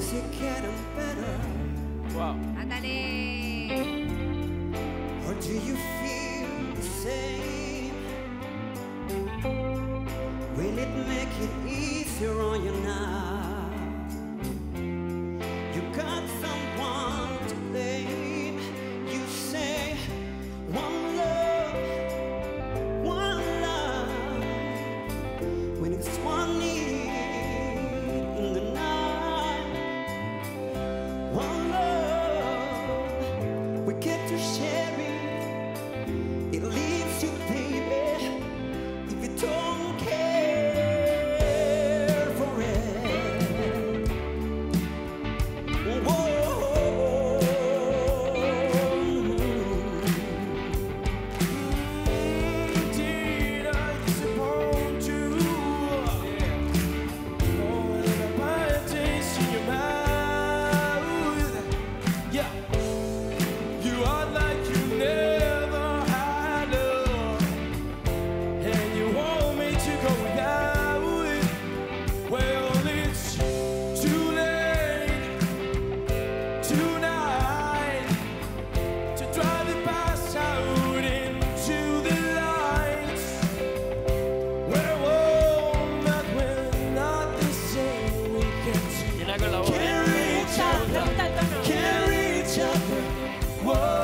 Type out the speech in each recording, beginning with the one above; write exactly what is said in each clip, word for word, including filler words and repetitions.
is it getting better? Wow. Ándale. Or do you feel the same? Will it make it easier on you now? You got someone to blame. You say one love, one love, when it's one need in the night. One love, we get to share it. It leaves you, baby, if you don't care for it. Whoa. Did I disappoint you? More than a bad taste in your mouth. Yeah. You are like you never had love, and you want me to go without. Well, it's too late tonight to drive the past out into the lights. We're one, but we're not the same. We can carry each other, carry each other. Whoa.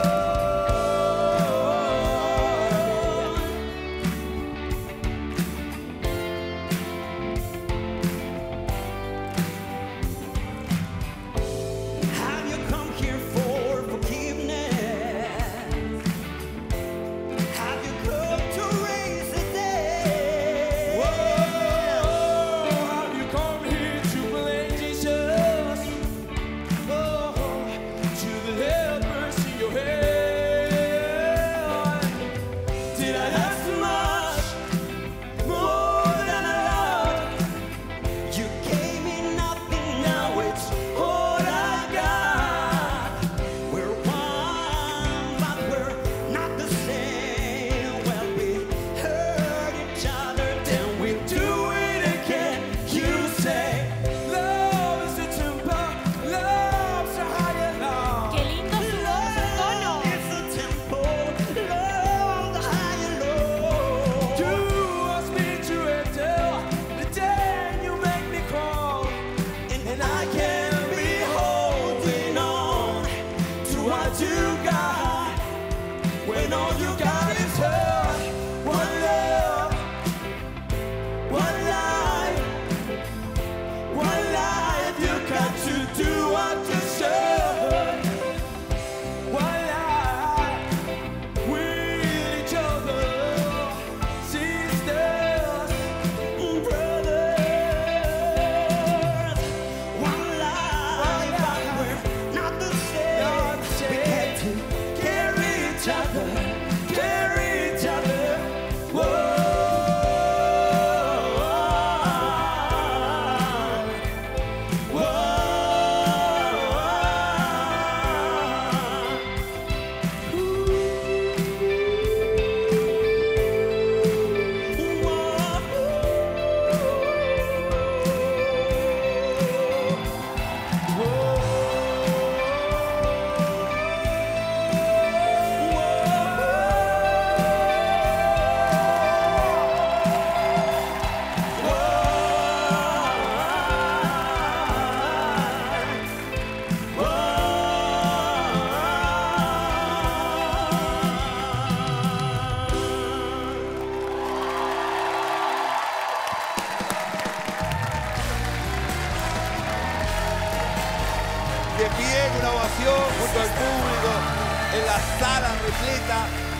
Have you come here for forgiveness? Have you come to raise the dead? Whoa, have you come here to blame Jesus? Oh, to the helpers in your head. Did I ask too much? More than I love? You gave me nothing, now it's all I got. We're one, but we're not the same. Well, we hurt each other, then we do it again. You say, Love is a temper, love's a higher love. Qué lindo su voz, su tono. it's a tempo, love, the high and low. You ask me to enter, the day you make me crawl, and I can't be holding on to what you got when all you got is hurt. One love, one life, one life. You got to do what you should. One life with each other, sisters, Brothers, one life, but we're not the same. Not the We same. get to carry each other, carry each other. Whoa. De pie, una ovación junto al público, en la sala repleta.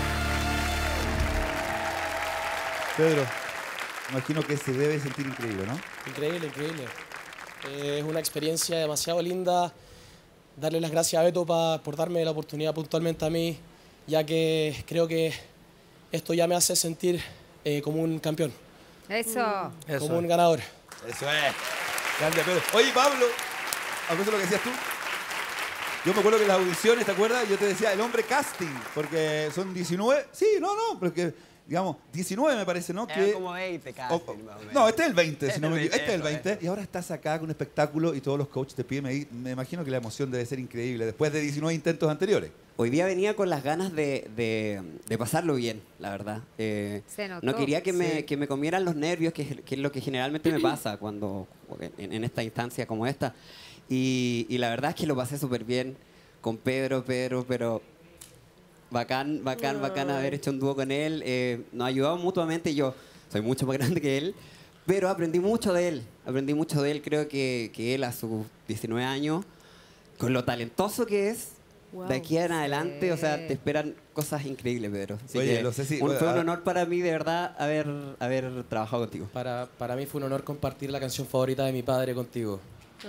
Pedro, imagino que se debe sentir increíble, ¿no? Increíble, increíble. Eh, es una experiencia demasiado linda. Darle las gracias a Beto pa- por darme la oportunidad puntualmente a mí, ya que creo que esto ya me hace sentir eh, como un campeón, Eso. como un ganador. Eso es. Grande Pedro. Oye, Pablo, ¿acuerdas lo que decías tú? Yo me acuerdo que en las audiciones, ¿te acuerdas? Yo te decía el hombre casting, porque son diecinueve. Sí, no, no, porque digamos, diecinueve me parece, ¿no? Era Que, como veinte casi, o- más o menos. no, este es el veinte, si Este no me es el equivoco. Este es el veinte, veinte. Y ahora estás acá con un espectáculo y todos los coaches te piden. Me, me imagino que la emoción debe ser increíble después de diecinueve intentos anteriores. Hoy día venía con las ganas de, de- de pasarlo bien, la verdad. Eh, Se notó. no quería que me, Sí. que me comieran los nervios, que, es- que es lo que generalmente me pasa cuando en, en esta instancia como esta. Y, y la verdad es que lo pasé súper bien con Pedro, Pedro, pero bacán, bacán, bacán haber hecho un dúo con él. Eh, nos ayudamos mutuamente. Yo soy mucho más grande que él, pero aprendí mucho de él. Aprendí mucho de él. Creo que, que él a sus diecinueve años, con lo talentoso que es, Wow. de aquí en adelante, o sea, Sí. te esperan cosas increíbles, Pedro. Así Oye, que lo sé si- un- fue a- un honor para mí, de verdad, haber, haber trabajado contigo. Para, para mí fue un honor compartir la canción favorita de mi padre contigo.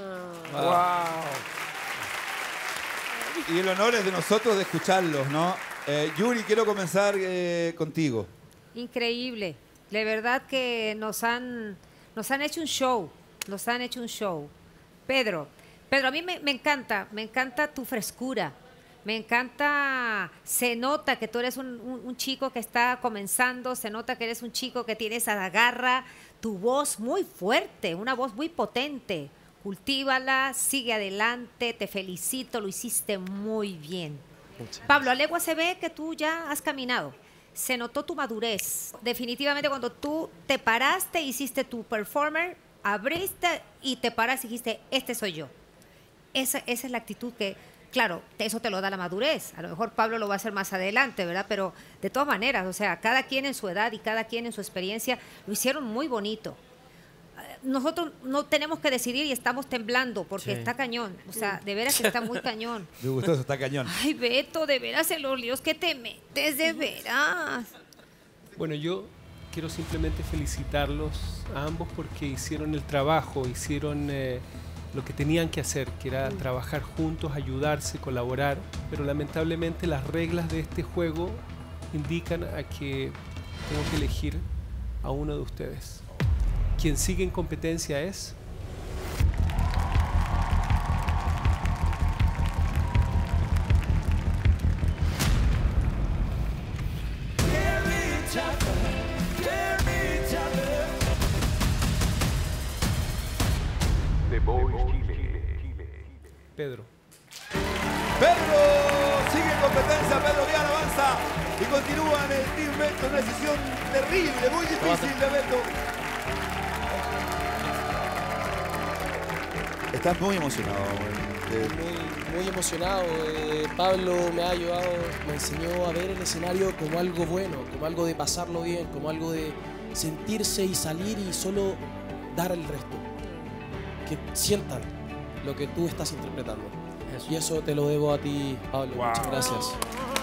Y el honor es de nosotros de escucharlos, ¿no? Eh, Yuri, quiero comenzar eh, contigo. Increíble. De verdad que nos han, nos han hecho un show. Nos han hecho un show. Pedro, Pedro, a mí me, me encanta, me encanta tu frescura. Me encanta, se nota que tú eres un, un- un chico que está comenzando, se nota que eres un chico que tiene esa garra, tu voz muy fuerte, una voz muy potente. Cultívala, sigue adelante, te felicito, lo hiciste muy bien. Pablo, a legua se ve que tú ya has caminado. Se notó tu madurez. Definitivamente cuando tú te paraste, hiciste tu performer, abriste y te paraste y dijiste, este soy yo. Esa, esa es la actitud que, claro, te- eso te lo da la madurez. A lo mejor Pablo lo va a hacer más adelante, ¿verdad? Pero de todas maneras, o sea, cada quien en su edad y cada quien en su experiencia lo hicieron muy bonito. Eh, Nosotros no tenemos que decidir y estamos temblando porque Sí. está cañón. O sea, de veras que está muy cañón. Me gustó eso, está cañón. Ay, Beto, de veras en los líos que te metes, de veras. Bueno, yo quiero simplemente felicitarlos a ambos porque hicieron el trabajo, hicieron eh, lo que tenían que hacer, que era trabajar juntos, ayudarse, colaborar, pero lamentablemente las reglas de este juego indican a que tengo que elegir a uno de ustedes. Quien sigue en competencia es... Pedro. Pedro sigue en competencia, Pedro Vial avanza y continúa en el Team Beto, una decisión terrible, muy difícil de Beto. Estás muy emocionado. eh, Muy, muy emocionado. eh, Pablo me ha ayudado, me enseñó a ver el escenario como algo bueno, como algo de pasarlo bien, como algo de sentirse y salir y solo dar el resto. Que sientan lo que tú estás interpretando. Y eso te lo debo a ti, Pablo. Muchas gracias.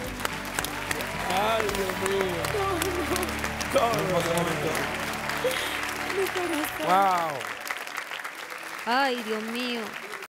Ay, Dios mío. hermoso momento. Wow. Ay, Dios mío.